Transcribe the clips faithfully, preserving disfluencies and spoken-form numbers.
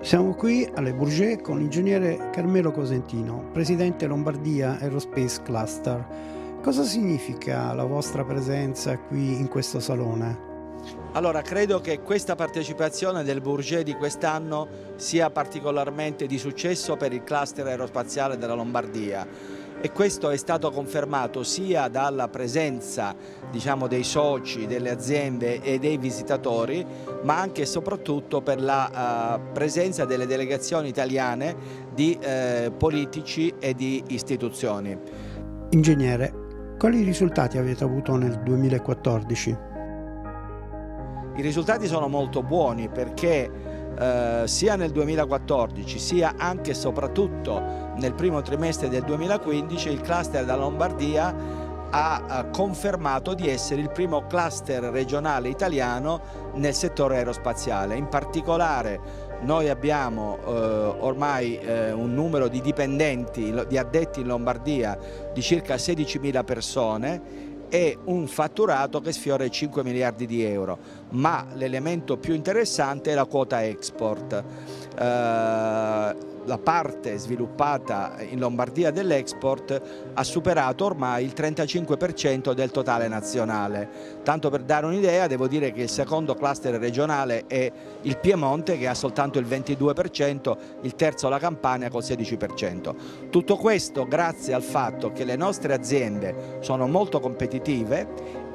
Siamo qui alle Bourget con l'ingegnere Carmelo Cosentino, presidente Lombardia Aerospace Cluster. Cosa significa la vostra presenza qui in questo salone? Allora, credo che questa partecipazione del Bourget di quest'anno sia particolarmente di successo per il cluster aerospaziale della Lombardia. E questo è stato confermato sia dalla presenza, diciamo, dei soci, delle aziende e dei visitatori, ma anche e soprattutto per la uh, presenza delle delegazioni italiane di uh, politici e di istituzioni. Ingegnere, quali risultati avete avuto nel duemilaquattordici? I risultati sono molto buoni perché Uh, sia nel duemilaquattordici sia anche e soprattutto nel primo trimestre del duemilaquindici il cluster della Lombardia ha uh, confermato di essere il primo cluster regionale italiano nel settore aerospaziale. In particolare noi abbiamo uh, ormai uh, un numero di dipendenti, di addetti in Lombardia di circa sedicimila persone e un fatturato che sfiora i cinque miliardi di euro, ma l'elemento più interessante è la quota export. Eh, la parte sviluppata in Lombardia dell'export ha superato ormai il trentacinque per cento del totale nazionale. Tanto per dare un'idea, devo dire che il secondo cluster regionale è il Piemonte, che ha soltanto il ventidue per cento, il terzo la Campania col sedici per cento. Tutto questo grazie al fatto che le nostre aziende sono molto competitive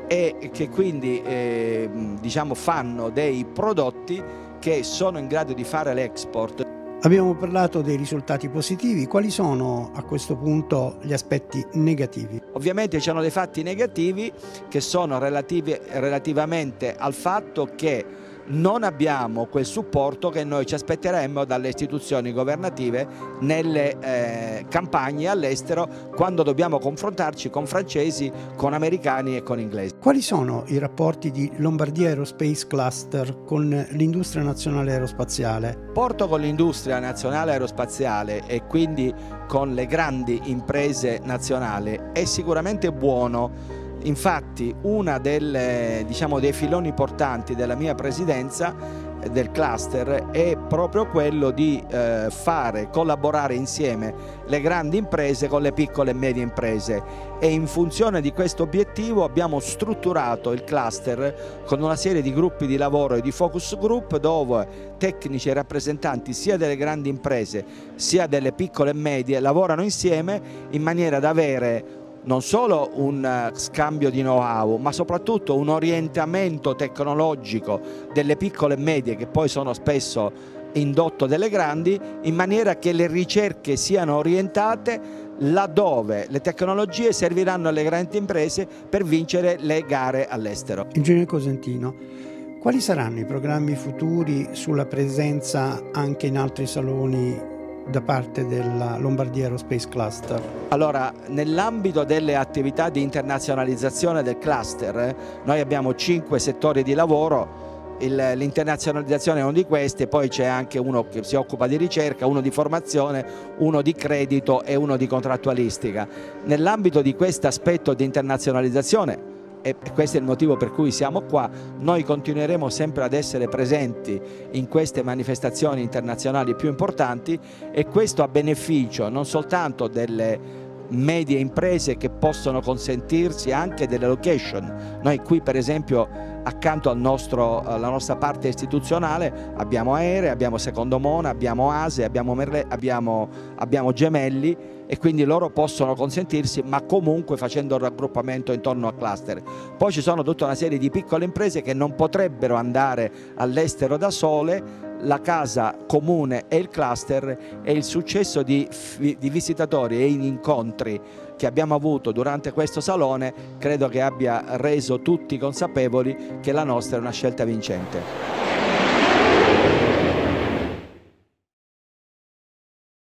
e che quindi eh, diciamo, fanno dei prodotti che sono in grado di fare l'export. Abbiamo parlato dei risultati positivi, quali sono a questo punto gli aspetti negativi? Ovviamente ci sono dei fatti negativi che sono relativi, relativamente al fatto che non abbiamo quel supporto che noi ci aspetteremmo dalle istituzioni governative nelle eh, campagne all'estero quando dobbiamo confrontarci con francesi, con americani e con inglesi. Quali sono i rapporti di Lombardia Aerospace Cluster con l'industria nazionale aerospaziale? Il rapporto con l'industria nazionale aerospaziale e quindi con le grandi imprese nazionali è sicuramente buono. Infatti uno diciamo, dei filoni portanti della mia presidenza del cluster è proprio quello di eh, fare collaborare insieme le grandi imprese con le piccole e medie imprese, e in funzione di questo obiettivo abbiamo strutturato il cluster con una serie di gruppi di lavoro e di focus group dove tecnici e rappresentanti sia delle grandi imprese sia delle piccole e medie lavorano insieme in maniera da avere non solo un scambio di know-how, ma soprattutto un orientamento tecnologico delle piccole e medie, che poi sono spesso indotto delle grandi, in maniera che le ricerche siano orientate laddove le tecnologie serviranno alle grandi imprese per vincere le gare all'estero. Ingegnere Cosentino, quali saranno i programmi futuri sulla presenza anche in altri saloni da parte della Lombardia Aerospace Cluster? Allora, nell'ambito delle attività di internazionalizzazione del cluster, eh, noi abbiamo cinque settori di lavoro. L'internazionalizzazione è uno di questi, poi c'è anche uno che si occupa di ricerca, uno di formazione, uno di credito e uno di contrattualistica. Nell'ambito di questo aspetto di internazionalizzazione, e questo è il motivo per cui siamo qua, noi continueremo sempre ad essere presenti in queste manifestazioni internazionali più importanti, e questo a beneficio non soltanto delle medie imprese che possono consentirsi anche delle location. Noi qui per esempio accanto al nostro, alla nostra parte istituzionale abbiamo Aere, abbiamo Secondomona, abbiamo Ase, abbiamo, Merle, abbiamo, abbiamo Gemelli, e quindi loro possono consentirsi, ma comunque facendo il raggruppamento intorno a cluster. Poi ci sono tutta una serie di piccole imprese che non potrebbero andare all'estero da sole. La casa comune è il cluster, e il successo di, di visitatori e in incontri che abbiamo avuto durante questo salone credo che abbia reso tutti consapevoli che la nostra è una scelta vincente.